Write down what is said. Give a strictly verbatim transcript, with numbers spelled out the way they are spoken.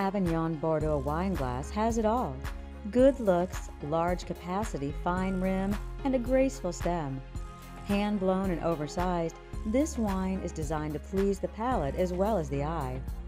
Avignon Bordeaux wine glass has it all. Good looks, large capacity, fine rim, and a graceful stem. Hand-blown and oversized, this wine is designed to please the palate as well as the eye.